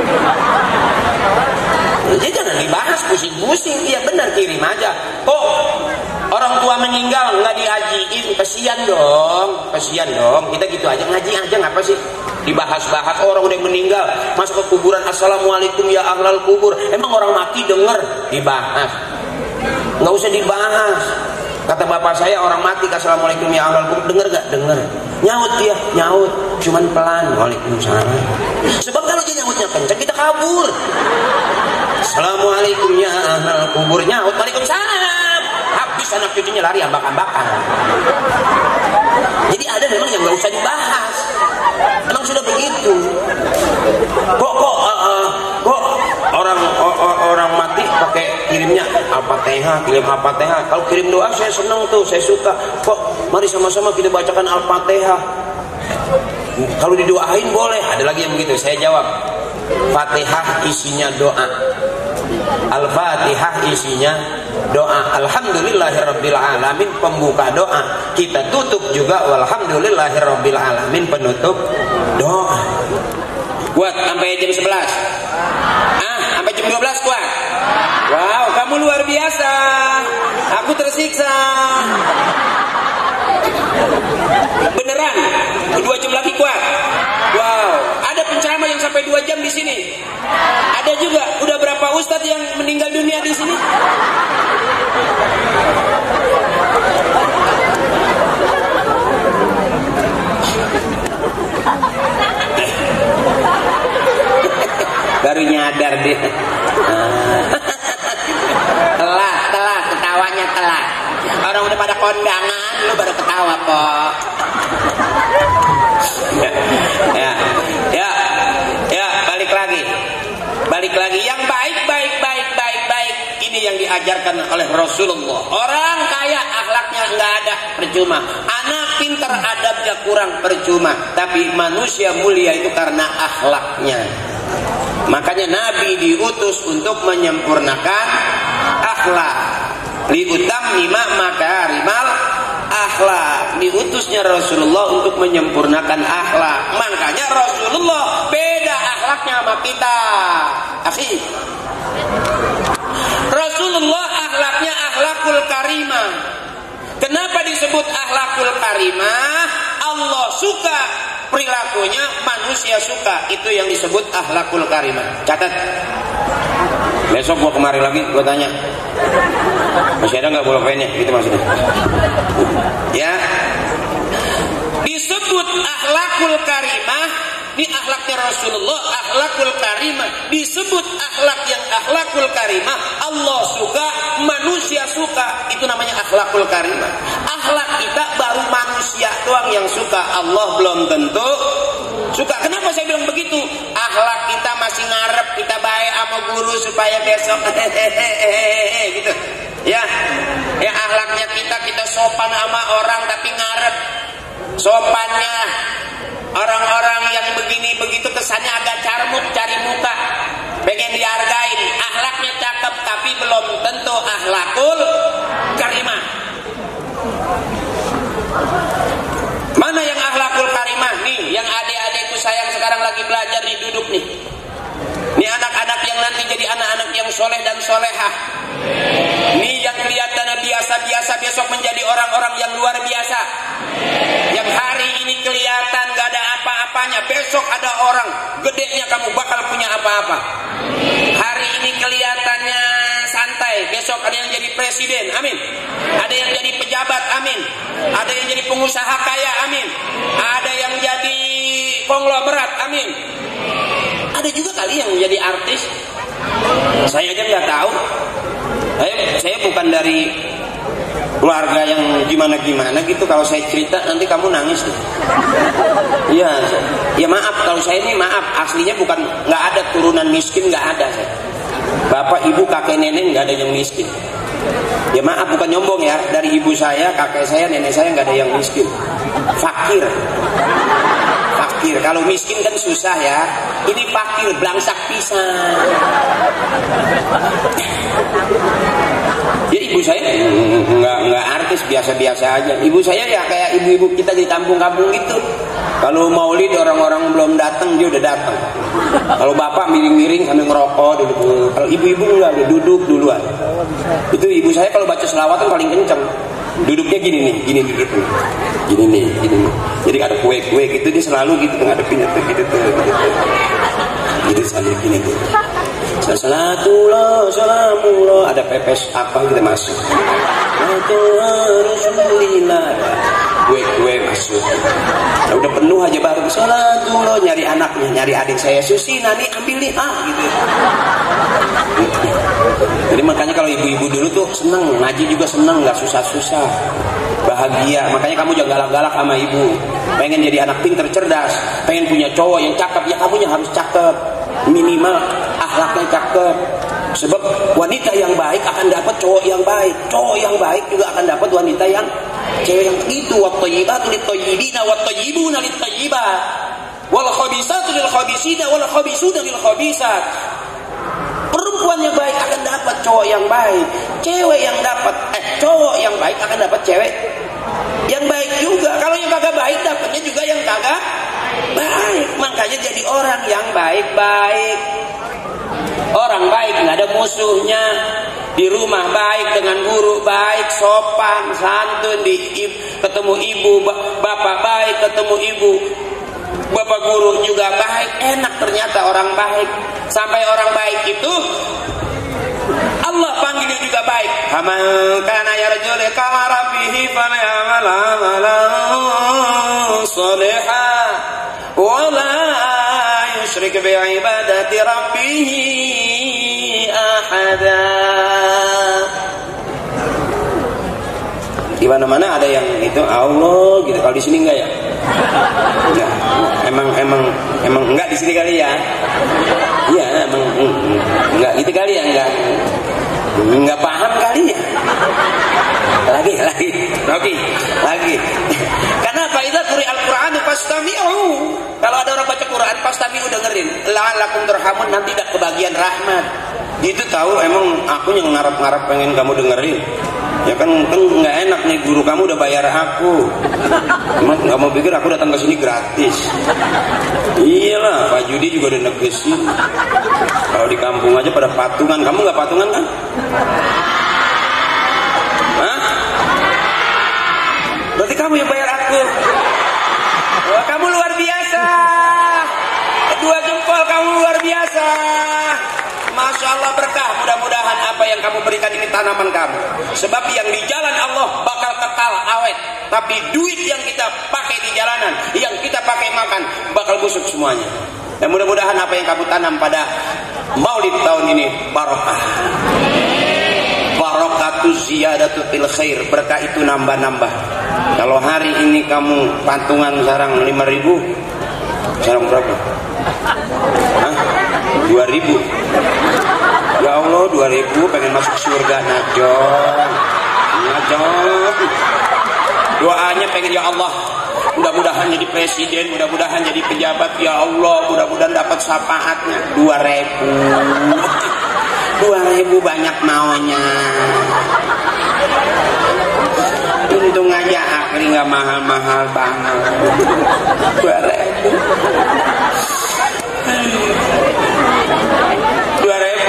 Jadi jangan dibahas pusing-pusing. Iya benar, kirim aja. Kok orang tua meninggal nggak dihajiin? Kesian dong, kesian dong. Kita gitu aja ngaji aja, ngapa sih dibahas-bahas orang udah meninggal masuk ke kuburan, assalamualaikum ya ahlal kubur. Emang orang mati denger dibahas? Nggak usah dibahas. Kata bapak saya, orang mati assalamualaikum ya ahlal kubur, denger gak? Denger. Nyaut dia, nyaut, cuman pelan. Waalaikumsalam. Sebab kalau dia nyautnya kencang kita kabur. Assalamualaikum ya ahlal kubur, nyaut waalaikumsalam. Habis anak cucunya lari ambak-ambakan. Jadi ada memang yang nggak usah dibahas. Emang sudah begitu. Kok kok uh, uh, kok orang uh, orang mati pakai kirimnya Al-Fatihah, kirim Al-Fatihah. Kalau kirim doa saya senang tuh, saya suka. Kok mari sama-sama kita bacakan Al-Fatihah. Kalau didoain boleh. Ada lagi yang begitu. Saya jawab, Fatihah isinya doa. Al-Fatihah isinya doa. Alhamdulillahirabbil alamin pembuka doa. Kita tutup juga walhamdulillahirabbil alamin penutup doa. Kuat sampai jam sebelas. Ah, sampai jam dua belas kuat. Wow, kamu luar biasa. Aku tersiksa. Beneran? Dua jam lagi kuat. Wow, ada penceramah yang sampai dua jam di sini. Ada juga. Udah berapa ustadz yang meninggal dunia di sini? baru nyadar dia. telat telat ketawanya telat. Orang udah pada kondangan lu baru ketawa kok. ya, ya ya ya balik lagi balik lagi yang baik baik baik baik baik ini yang diajarkan oleh Rasulullah. Orang kaya akhlaknya nggak ada percuma, anak pintar adabnya kurang percuma, tapi manusia mulia itu karena akhlaknya. Makanya Nabi diutus untuk menyempurnakan akhlak. Liutammima makarimal akhlak. Diutusnya Rasulullah untuk menyempurnakan akhlak. Makanya Rasulullah beda akhlaknya sama kita. Akhi, Rasulullah akhlaknya akhlakul karimah. Kenapa disebut akhlakul karimah? Allah suka perilakunya, manusia suka. Itu yang disebut akhlakul karimah. Catat. Besok gua kemari lagi, gua tanya. Masih ada nggak pulpennya? Gitu maksudnya. Ya. Disebut akhlakul karimah, ini akhlaknya Rasulullah, akhlakul karimah. Disebut akhlak yang akhlakul karimah, Allah suka, manusia suka. Itu namanya akhlakul karimah. Akhlak kita baru manusia doang yang suka, Allah belum tentu suka. Kenapa saya bilang begitu? Akhlak kita masih ngarep kita baik sama guru supaya besok hehehe gitu. Ya, ya akhlaknya kita kita sopan sama orang tapi ngarep sopannya. Orang-orang yang begini begitu kesannya agak carmuk, cari muka, pengen dihargain. Akhlaknya cakep tapi belum tentu akhlakul karimah. Mana yang akhlakul karimah nih? Yang adik-adikku sayang sekarang lagi belajar nih, duduk nih. Ini anak-anak yang nanti jadi anak-anak yang soleh dan solehah. Ini yang kelihatannya biasa-biasa besok menjadi orang-orang yang luar biasa. Yang hari ini kelihatan gak ada apa-apanya, besok ada orang gedenya kamu bakal punya apa-apa. Hari ini kelihatannya santai, besok ada yang jadi presiden, amin. Ada yang jadi pejabat, amin. Ada yang jadi pengusaha kaya, amin. Ada yang jadi konglomerat, amin. Ada juga kali yang menjadi artis. Saya aja nggak tahu. Saya, saya bukan dari keluarga yang gimana-gimana gitu. Kalau saya cerita nanti kamu nangis. Iya, ya maaf kalau saya ini maaf. Aslinya bukan, nggak ada turunan miskin, nggak ada saya. Bapak, ibu, kakek, nenek nggak ada yang miskin. Ya maaf bukan nyombong ya. Dari ibu saya, kakek saya, nenek saya nggak ada yang miskin. Fakir. Fakir. Kalau miskin kan susah ya. Ini fakir, belangsak pisang. Ya ibu saya nggak nggak artis, biasa-biasa aja. Ibu saya ya kayak ibu-ibu kita di kampung-kampung gitu. Kalau maulid orang-orang belum datang dia udah datang. Kalau bapak miring-miring sambil ngerokok duduk. Kalau ibu-ibu enggak, udah duduk duluan. Itu ibu saya kalau baca selawatan paling kenceng. Duduknya gini nih, gini duduk nih. Gini nih, gini nih. Jadi ada kue-kue gitu dia selalu gitu ngadepin itu gitu tuh. Gitu, tuh. Gitu sambil gini tuh. Salatullah, salamullah, ada pepes apa kita masuk. Rasulillah. Kue-kue masuk. Nah, udah penuh aja baru salatullah, nyari anaknya, nyari adik saya Susina nih, ambil nih ah gitu. Jadi makanya kalau ibu-ibu dulu tuh seneng, ngaji juga seneng, nggak susah-susah, bahagia. Makanya kamu jangan galak-galak sama ibu. Pengen jadi anak pinter cerdas, pengen punya cowok yang cakep, ya kamunya harus cakep, minimal akhlaknya cakep. Sebab wanita yang baik akan dapat cowok yang baik, cowok yang baik juga akan dapat wanita yang cewek yang itu. Wat-thayyibatu lit-thayyibina wat-thayyibuna lit-thayyibat wal khabisatu lil khabisina wal khabisuna lil khabisat. Perempuan yang baik akan dapat cowok yang baik, cewek yang dapat eh cowok yang baik akan dapat cewek yang baik juga. Kalau yang kagak baik dapatnya juga yang kagak baik. Makanya jadi orang yang baik-baik. Orang baik nggak ada musuhnya. Di rumah baik dengan guru baik, sopan, santun. Di ketemu ibu, bapak baik, ketemu ibu, bapak guru juga baik. Enak ternyata orang baik. Sampai orang baik itu Allah panggilnya juga baik. Faman kana yarju liqa'a rabbih falyamal 'amalan shalihan wa la yusyrik bi'ibadati rabbih ada. Di mana-mana ada yang itu Allah gitu. Kalau di sini enggak ya? Enggak. Emang emang emang enggak di sini kali ya? Iya, emang enggak gitu kali ya, enggak. Enggak paham kali ya? Lagi, lagi, lagi, lagi. Kenapa itu quri Al-Qur'an fastami'u? Kalau ada orang baca Quran fastami'u, dengerin. La'allakum turhamun, nanti tidak kebagian rahmat. Itu tahu emang aku yang ngarap-ngarap pengen kamu dengerin. Ya kan kan nggak enak nih, guru kamu udah bayar aku. Emang kamu pikir aku datang ke sini gratis? Iyalah, Pak Judi juga udah negesin. Kalau di kampung aja pada patungan, kamu nggak patungan kan? Hah? Berarti kamu yang bayar aku. Wah, kamu luar biasa. Dua jempol, kamu luar biasa. Masya Allah, berkah. Mudah-mudahan apa yang kamu berikan ini tanaman kamu. Sebab yang di jalan Allah bakal kekal awet. Tapi duit yang kita pakai di jalanan, yang kita pakai makan, bakal busuk semuanya. Dan mudah-mudahan apa yang kamu tanam pada Maulid tahun ini barokah. Barokatu ziyadatu fil khair. Berkah itu nambah-nambah. Kalau hari ini kamu patungan sarang lima ribu, sarang berapa? Hah? dua ribu. Ya Allah, dua ribu pengen masuk surga. Najong, najong. Doanya pengen, ya Allah, mudah-mudahan jadi presiden, mudah-mudahan jadi pejabat. Ya Allah, mudah-mudahan dapat syafaatnya. Dua ribu, dua ribu banyak maunya. Untung aja akhirnya nggak mahal-mahal banget. Dua ribu. Dua ribu.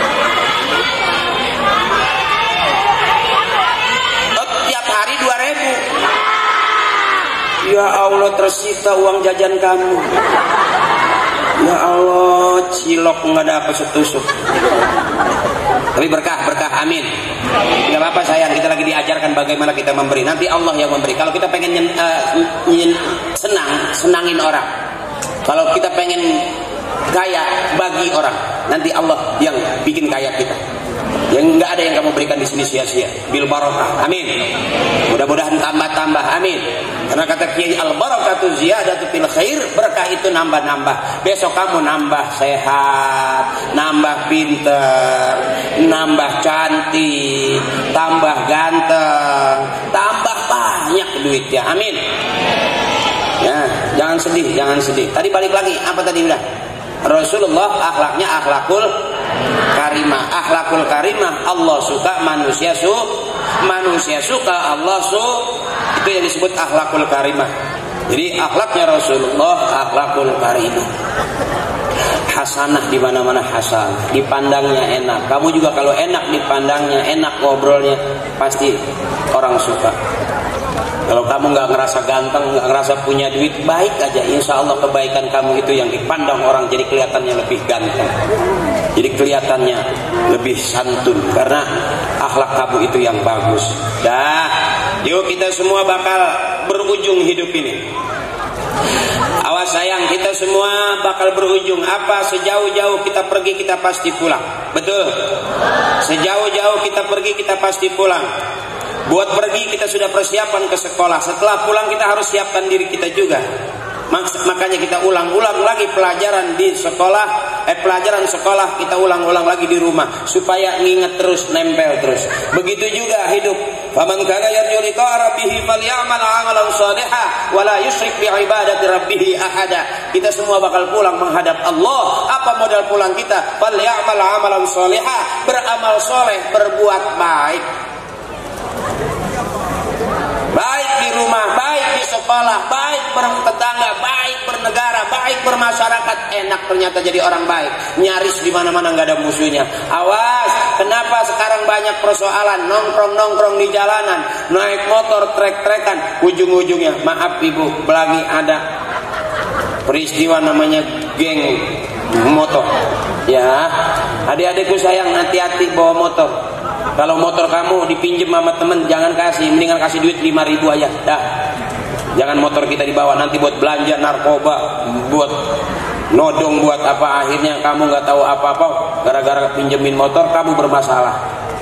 Oh, tiap hari dua ribu. Ya Allah, tersita uang jajan kamu. Ya Allah, cilok nggak dapat setusuk. Tapi berkah, berkah, amin. Tidak apa-apa sayang, kita lagi diajarkan bagaimana kita memberi. Nanti Allah yang memberi. Kalau kita pengen nyen, uh, nyen, senang, senangin orang. Kalau kita pengen kaya, bagi orang. Nanti Allah yang bikin kaya kita. Yang nggak ada yang kamu berikan di sini sia-sia. Bil barokah, amin. Mudah-mudahan tambah-tambah, amin. Karena kata Kiai, al barakatu ziyadatu fil khair, berkah itu nambah-nambah. Besok kamu nambah sehat, nambah pinter, nambah cantik, tambah ganteng, tambah banyak duitnya, amin. Ya, jangan sedih, jangan sedih. Tadi balik lagi, apa tadi bilang? Rasulullah akhlaknya akhlakul karimah. Akhlakul karimah Allah suka, manusia su manusia suka, Allah su. Itu yang disebut akhlakul karimah. Jadi akhlaknya Rasulullah akhlakul karimah. Hasanah, di mana-mana hasan, dipandangnya enak. Kamu juga kalau enak dipandangnya, enak ngobrolnya, pasti orang suka. Kalau kamu nggak ngerasa ganteng, nggak ngerasa punya duit, baik aja, insya Allah kebaikan kamu itu yang dipandang orang jadi kelihatannya lebih ganteng, jadi kelihatannya lebih santun, karena akhlak kamu itu yang bagus. Dah, yuk kita semua bakal berujung hidup ini. Awas sayang, kita semua bakal berujung. Apa? Sejauh-jauh kita pergi, kita pasti pulang. Betul? Sejauh-jauh kita pergi, kita pasti pulang. Buat pergi kita sudah persiapan ke sekolah. Setelah pulang kita harus siapkan diri kita juga. Makanya kita ulang-ulang lagi pelajaran di sekolah, eh pelajaran sekolah kita ulang-ulang lagi di rumah supaya nginget terus, nempel terus. Begitu juga hidup. Faman kana yarju liqa'a rabbih falyamal 'amalan shalihan wa la yusyrik bi ibadati rabbih ahada. Kita semua bakal pulang menghadap Allah. Apa modal pulang kita? Falyamal 'amalan shalihan, beramal soleh, berbuat baik. Baik di rumah, baik di sekolah, baik bertetangga, baik bernegara, baik bermasyarakat. Enak ternyata jadi orang baik. Nyaris di mana-mana nggak ada musuhnya. Awas, kenapa sekarang banyak persoalan nongkrong-nongkrong di jalanan, naik motor trek-trekan, ujung-ujungnya maaf ibu, lagi ada peristiwa namanya geng motor. Ya, adik-adikku sayang, hati-hati bawa motor. Kalau motor kamu dipinjem sama temen, jangan kasih, mendingan kasih duit lima ribu aja. Dah. Jangan motor kita dibawa nanti buat belanja narkoba, buat nodong, buat apa, akhirnya kamu nggak tahu apa-apa. gara-gara pinjemin motor kamu bermasalah.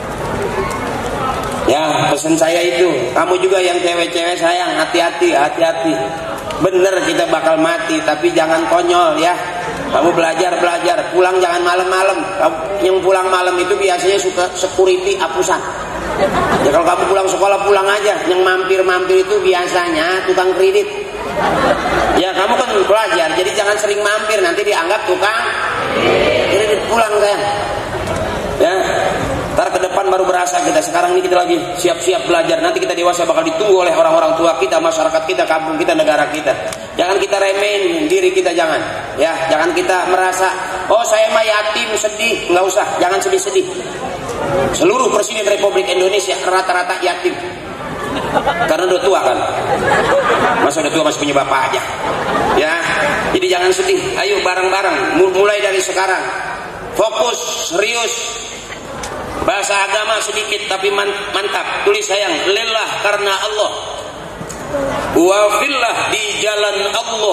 Ya, pesan saya itu, kamu juga yang cewek-cewek sayang, hati-hati, hati-hati. Bener kita bakal mati, tapi jangan konyol ya. Kamu belajar-belajar, pulang jangan malam-malam. Yang pulang malam itu biasanya suka security apusan. Ya kalau kamu pulang sekolah pulang aja. Yang mampir-mampir itu biasanya tukang kredit. Ya kamu kan belajar, jadi jangan sering mampir, nanti dianggap tukang kredit. Pulang sayang. Ya. Ntar ke depan baru berasa kita. Sekarang ini kita lagi siap-siap belajar. Nanti kita dewasa bakal ditunggu oleh orang-orang tua kita, masyarakat kita, kampung kita, negara kita. Jangan kita remehin diri kita, jangan. Ya, jangan kita merasa, oh saya mah yatim, sedih. Nggak usah, jangan sedih-sedih. Seluruh presiden Republik Indonesia rata-rata yatim. Karena udah tua kan. Masa udah tua masih punya bapak aja. Ya, jadi jangan sedih. Ayo bareng-bareng, mulai dari sekarang. Fokus, serius. Bahasa agama sedikit tapi mantap. Tulis sayang, lillah karena Allah. Wa fillah di jalan Allah.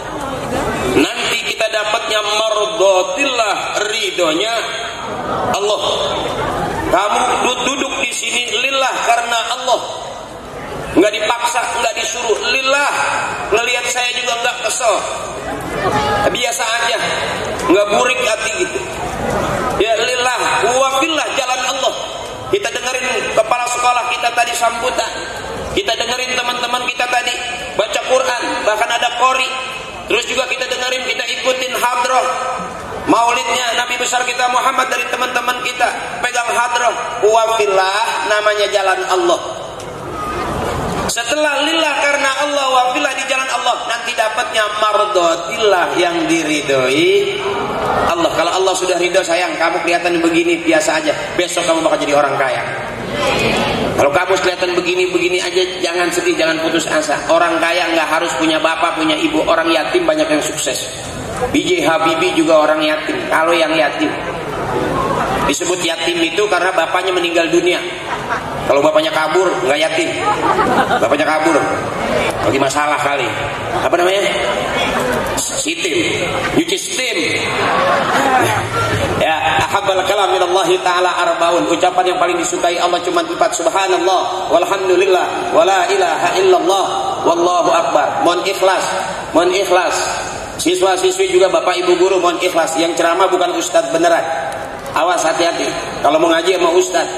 Nanti kita dapatnya mardotillah, ridhonya Allah. Kamu duduk di sini lillah karena Allah. Enggak dipaksa, enggak disuruh, lillah. Ngelihat saya juga enggak kesel. Biasa aja. Enggak burik hati gitu. Ya lillah wa fillah jalan Allah. Kita dengerin kepala sekolah kita tadi sambutan. Kita dengerin teman-teman kita tadi baca Quran, bahkan ada qori. Terus juga kita dengerin, kita ikutin hadroh maulidnya Nabi besar kita Muhammad dari teman-teman kita. Pegang hadroh wa fillah, namanya jalan Allah. Setelah lillah karena Allah wa fillah di jalan Allah, nanti dapatnya mardotillah, yang diridhoi Allah. Kalau Allah sudah ridho sayang, kamu kelihatan begini biasa aja, besok kamu bakal jadi orang kaya. Kalau kamu kelihatan begini-begini aja, jangan sedih, jangan putus asa. Orang kaya nggak harus punya bapak, punya ibu. Orang yatim banyak yang sukses. B J Habibie juga orang yatim. Kalau yang yatim disebut yatim itu karena bapaknya meninggal dunia. Kalau bapaknya kabur, nggak yatim. Bapaknya kabur, lagi masalah kali. Apa namanya? Sitim, nyuci sitim. Ya, ahabbal kalam minallahi ta'ala arbaun. Ucapan yang paling disukai Allah cuma empat. Subhanallah, walhamdulillah, wala ilaha illallah, wallahu akbar. Mohon ikhlas, mohon ikhlas. Siswa-siswi juga bapak ibu guru mohon ikhlas. Yang ceramah bukan ustadz beneran. Awas, hati-hati. Kalau mau ngaji sama ustadz.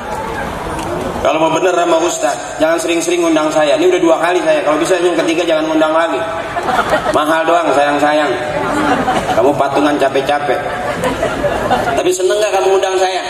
Kalau mau bener sama ustadz, jangan sering-sering undang saya. Ini udah dua kali saya. Kalau bisa yang ketiga jangan undang lagi. Mahal doang, sayang-sayang. Kamu patungan capek-capek. Tapi seneng gak kamu undang saya?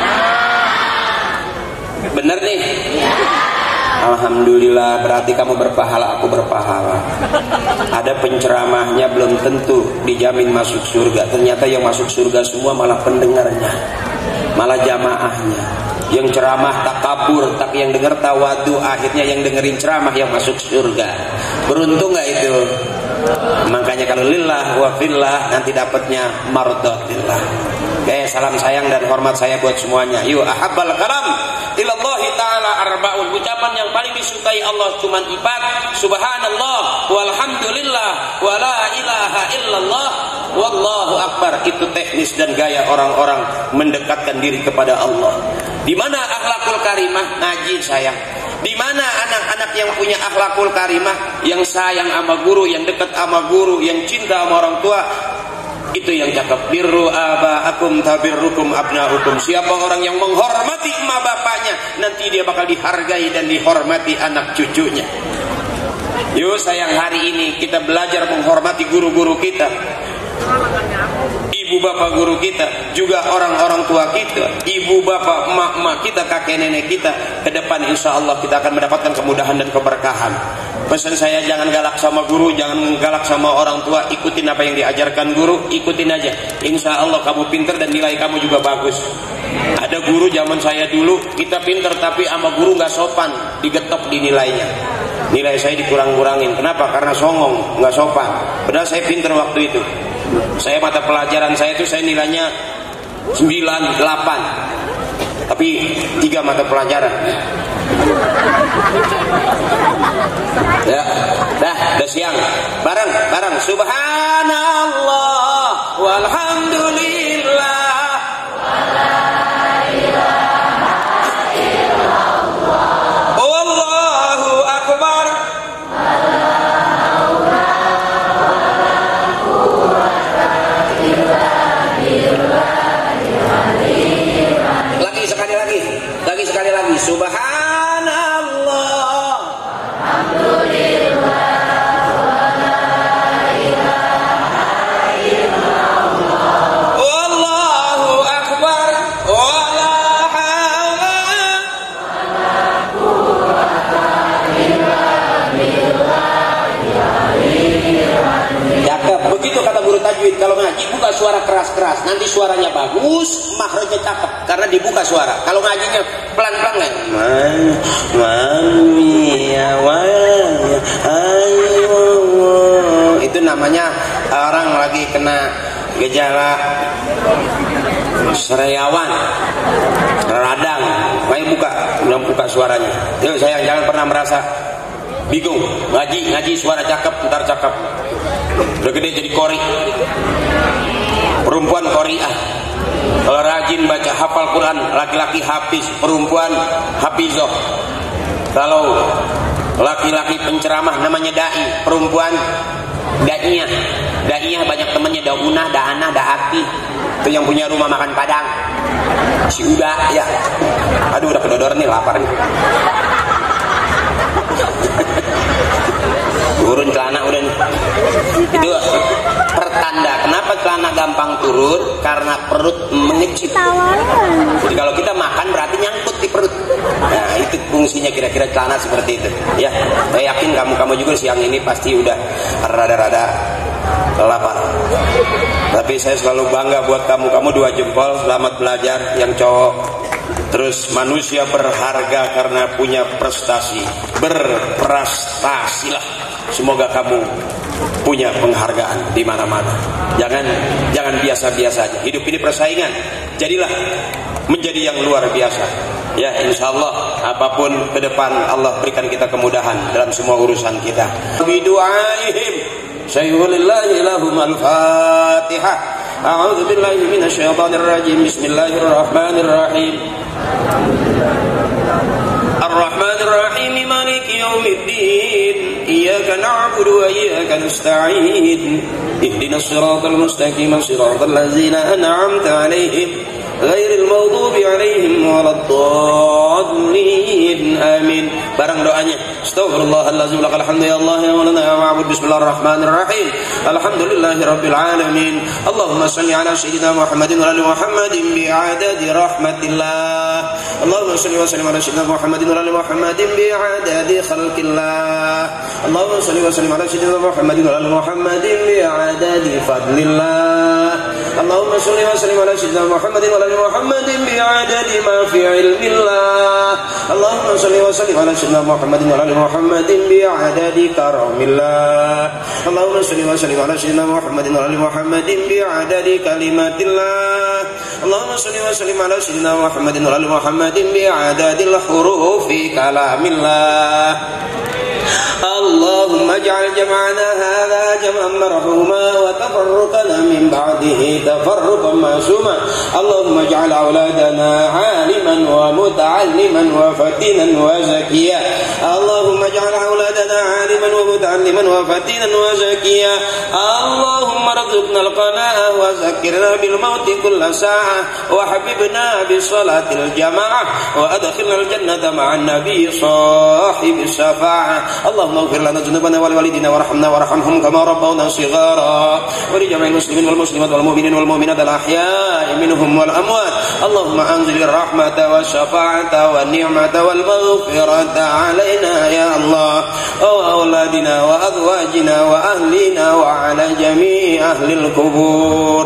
Bener nih? Alhamdulillah, berarti kamu berpahala, aku berpahala. Ada penceramahnya belum tentu dijamin masuk surga. Ternyata yang masuk surga semua malah pendengarnya, malah jamaahnya. Yang ceramah tak kabur, tapi yang dengar tawadu. Akhirnya yang dengerin ceramah yang masuk surga. Beruntung gak itu? Makanya kalau lillah wa fillah, nanti dapatnya mardotillah. Oke, salam sayang dan hormat saya buat semuanya. Yuk, ahabbal kalam ilallahi ta'ala arbaun. Ucapan yang paling disukai Allah cuma empat. Subhanallah, walhamdulillah, wala ilaha illallah, wallahu akbar. Itu teknis dan gaya orang-orang mendekatkan diri kepada Allah. Di mana akhlakul karimah? Ngaji sayang. Di mana anak-anak yang punya akhlakul karimah, yang sayang sama guru, yang dekat sama guru, yang cinta sama orang tua? Itu yang cakep. Birru aba'akum tabirrukum abna'ukum. Siapa orang yang menghormati emak bapaknya, nanti dia bakal dihargai dan dihormati anak cucunya. Yuk sayang, hari ini kita belajar menghormati guru-guru kita, ibu bapak guru kita, juga orang-orang tua kita, ibu bapak emak-emak kita, kakek nenek kita. Ke depan insya Allah kita akan mendapatkan kemudahan dan keberkahan. Pesan saya, jangan galak sama guru, jangan galak sama orang tua. Ikutin apa yang diajarkan guru, ikutin aja. Insya Allah kamu pinter dan nilai kamu juga bagus. Ada guru zaman saya dulu, kita pinter tapi sama guru nggak sopan, digetok di nilainya. Nilai saya dikurang-kurangin. Kenapa? Karena songong, nggak sopan. Padahal saya pinter waktu itu. Saya mata pelajaran saya itu saya nilainya sembilan, delapan. Tapi tiga mata pelajaran. Ya, dah, dah siang. Bareng, bareng. Subhanallah, walhamdulillah, subhanallah, alhamdulillah, wallahu akbar, wala haula wala quwwata illa billahi. cakep. Begitu kata guru tajwid, kalau ngaji buka suara keras-keras, nanti suaranya bagus, makhrajnya cakep karena dibuka suara. Kalau ngajinya pelan-pelan kan, man mami ya waya ayo, itu namanya orang lagi kena gejala serayawan, radang. Makanya buka, belum buka suaranya. Yuk sayang, jangan pernah merasa bingung ngaji ngaji suara cakep ntar cakep, udah gede jadi kori, perempuan koriah. Kalau rajin baca hafal Quran, laki-laki hafiz, perempuan hafizoh. Kalau laki-laki penceramah namanya dai, perempuan daiyah. Daiyah banyak temannya, daunah, daanah, daati. Itu yang punya rumah makan Padang, si Uda ya. Aduh udah kedodor nih, lapar nih. Turun celana udah nih. Itu pertanda kenapa celana gampang turun, karena perut mengecil. Jadi kalau kita makan berarti nyangkut di perut. Nah itu fungsinya kira-kira celana seperti itu ya. Saya yakin kamu-kamu juga siang ini pasti udah rada-rada lapar. Tapi saya selalu bangga buat kamu-kamu, dua jempol, selamat belajar yang cowok. Terus manusia berharga karena punya prestasi. Berprestasilah. Semoga kamu punya penghargaan di mana-mana. Jangan jangan biasa-biasa aja. Hidup ini persaingan. Jadilah menjadi yang luar biasa. Ya, insya Allah apapun ke depan Allah berikan kita kemudahan dalam semua urusan kita. Bidu'aihim sayyulillahi lahum al-fatihah. A'udzu billahi minasyaitonir rajim. Bismillahirrahmanirrahim. Ar-Rahmanir Rahim, Maliki Yaumiddin. Iyyaka na'budu wa iyyaka nasta'in. Ihdinas siratal mustaqim, siratal ladzina an'amta 'alaihim ghairil maghdubi 'alaihim waladdallin. Amin. Barang doanya. Astaghfirullahaladzim lakal hamdu ya Allah ya maulana ya ma'bud. Bismillahirrahmanirrahim. Alhamdulillahirabbil alamin. Allahumma shalli ala sayyidina Muhammadin wa ali Muhammadin bi'adadi rahmatillah. Allahumma shalli wa sallim ala sayyidina Muhammadin wa ali Muhammadin bi'adadi khalqillah. Allahumma shalli wa sallim ala sayyidina Muhammadin wa ali Muhammadin bi'adadi fadlillah. Allahumma shalli wa sallim ala sayyidina Muhammadin wa ali Muhammadin bi'adadi ma fi ilmillah. Allahumma shalli wa sallim ala sayyidina Muhammadin wa ali Muhammadin bi'adadi karamillah. Allahumma shalli wa sallim ala sayyidina Muhammadin wa ali Muhammadin bi'adadi kalimatillah. Allahumma shalli wa sallim ala sayyidina Muhammadin wa ali Muhammadin bi'adadil hurufi kalamillah. اللهم اجعل جمعنا هذا جمعا مرحوما وتفرقنا من بعده تفرقا معصوما. اللهم اجعل أولادنا عالما ومتعلما وفتنا وزكيا. اللهم اجعل أولادنا عالما ومتعلما وفتنا وزكيا. اللهم ارزقنا القناعة وذكرنا بالموت كل ساعة وحببنا بصلاة الجماعة وأدخلنا الجنة مع النبي صاحب الشفاعة. اللهم اغفر لنا ذنوبنا ولوالدينا وارحمنا وارحمهم كما ربونا صغارا ولجميع المسلمين والمسلمات والمؤمنين والمؤمنات الأحياء منهم والأموات. اللهم أنزل الرحمة والشفاعة والنعمة والمغفرة علينا يا الله وأولادنا وأزواجنا وأهلنا وعلى جميع أهل القبور.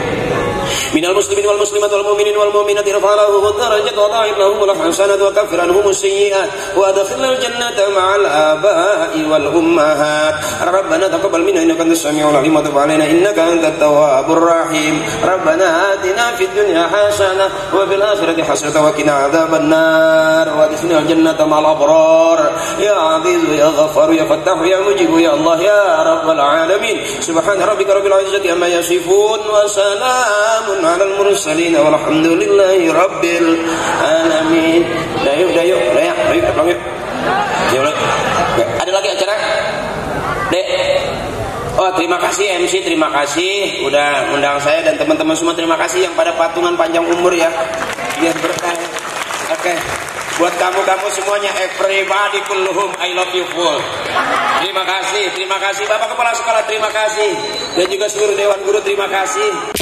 من المسلمين والمسلمات والمؤمنين والمؤمنات ارفع لهم الدرجات وضاعف لهم الحسنات وكفر عنهم السيئات وادخلنا الجنة مع الآباء والأمهات. ربنا تقبل منا إنك أنت السميع العليم وتب علينا إنك أنت التواب الرحيم. ربنا آتنا في الدنيا حسنة وفي الآخرة حسنة وقنا عذاب النار وادخلنا الجنة مع الأبرار. يا عزيز يا غفار يا فتاح يا مجيب يا الله يا رب العالمين. سبحان ربك رب العزة عما يصفون وسلام على المرسلين والحمد لله رب العالمين. Dayu, dayu, dayu, dayu, dayu. Ada lagi acara? Dek. Oh, terima kasih M C, terima kasih udah undang saya dan teman-teman semua, terima kasih yang pada patungan panjang umur ya. Biar berkah. Oke. Okay. Buat kamu-kamu semuanya, everybody kulluhum I love you full. Terima kasih, terima kasih Bapak Kepala Sekolah, terima kasih. Dan juga seluruh Dewan Guru, terima kasih.